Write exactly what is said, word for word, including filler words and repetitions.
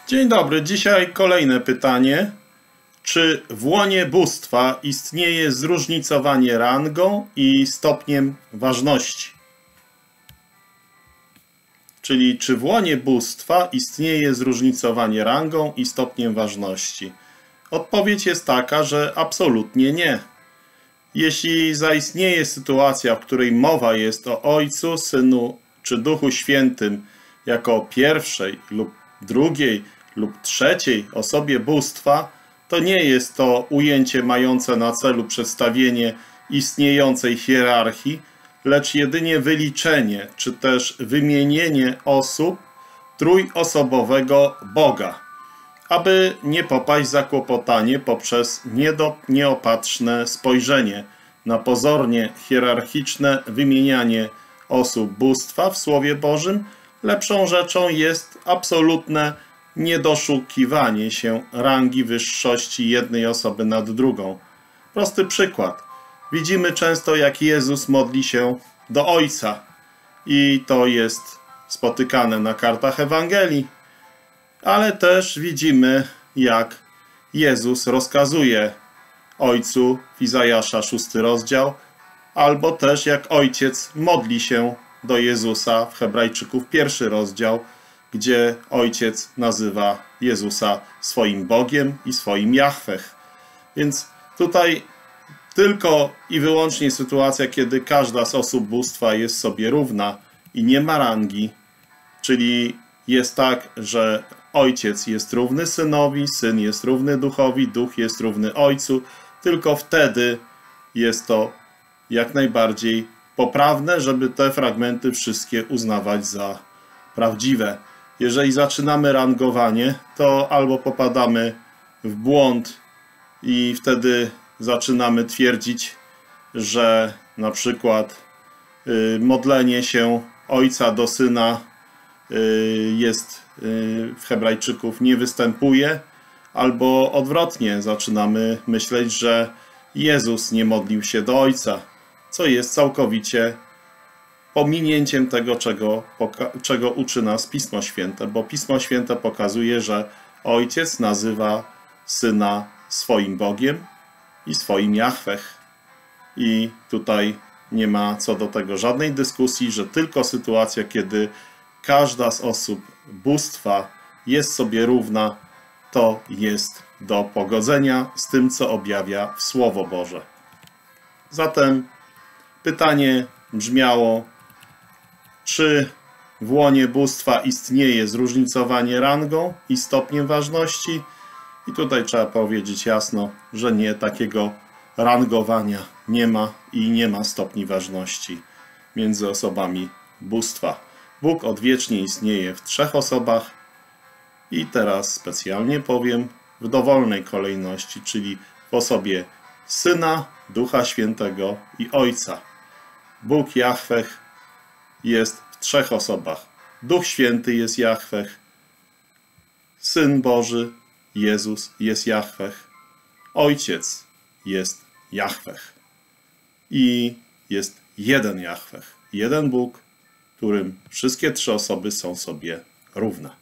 Dzień dobry, dzisiaj kolejne pytanie. Czy w łonie bóstwa istnieje zróżnicowanie rangą i stopniem ważności? Czyli czy w łonie bóstwa istnieje zróżnicowanie rangą i stopniem ważności? Odpowiedź jest taka, że absolutnie nie. Jeśli zaistnieje sytuacja, w której mowa jest o Ojcu, Synu czy Duchu Świętym jako pierwszej lub drugiej lub trzeciej osobie bóstwa, to nie jest to ujęcie mające na celu przedstawienie istniejącej hierarchii, lecz jedynie wyliczenie czy też wymienienie osób trójosobowego Boga, aby nie popaść w zakłopotanie poprzez niedo, nieopatrzne spojrzenie na pozornie hierarchiczne wymienianie osób bóstwa w Słowie Bożym. Lepszą rzeczą jest absolutne niedoszukiwanie się rangi wyższości jednej osoby nad drugą. Prosty przykład. Widzimy często, jak Jezus modli się do Ojca i to jest spotykane na kartach Ewangelii, ale też widzimy, jak Jezus rozkazuje Ojcu w Izajasza szósty rozdział, albo też jak Ojciec modli się do Jezusa w Hebrajczyków pierwszy rozdział, gdzie Ojciec nazywa Jezusa swoim Bogiem i swoim Jahweh. Więc tutaj tylko i wyłącznie sytuacja, kiedy każda z osób bóstwa jest sobie równa i nie ma rangi, czyli jest tak, że Ojciec jest równy Synowi, Syn jest równy Duchowi, Duch jest równy Ojcu, tylko wtedy jest to jak najbardziej poprawne, żeby te fragmenty wszystkie uznawać za prawdziwe. Jeżeli zaczynamy rangowanie, to albo popadamy w błąd i wtedy zaczynamy twierdzić, że na przykład y, modlenie się Ojca do Syna y, jest y, w Hebrajczyków nie występuje, albo odwrotnie, zaczynamy myśleć, że Jezus nie modlił się do Ojca, co jest całkowicie pominięciem tego, czego, czego uczy nas Pismo Święte, bo Pismo Święte pokazuje, że Ojciec nazywa Syna swoim Bogiem i swoim Jahweh. I tutaj nie ma co do tego żadnej dyskusji, że tylko sytuacja, kiedy każda z osób bóstwa jest sobie równa, to jest do pogodzenia z tym, co objawia Słowo Boże. Zatem pytanie brzmiało, czy w łonie bóstwa istnieje zróżnicowanie rangą i stopniem ważności? I tutaj trzeba powiedzieć jasno, że nie, takiego rangowania nie ma i nie ma stopni ważności między osobami bóstwa. Bóg odwiecznie istnieje w trzech osobach i teraz specjalnie powiem w dowolnej kolejności, czyli w osobie Syna, Ducha Świętego i Ojca. Bóg Jahweh jest w trzech osobach. Duch Święty jest Jahweh, Syn Boży, Jezus jest Jahweh, Ojciec jest Jahweh. I jest jeden Jahweh, jeden Bóg, którym wszystkie trzy osoby są sobie równe.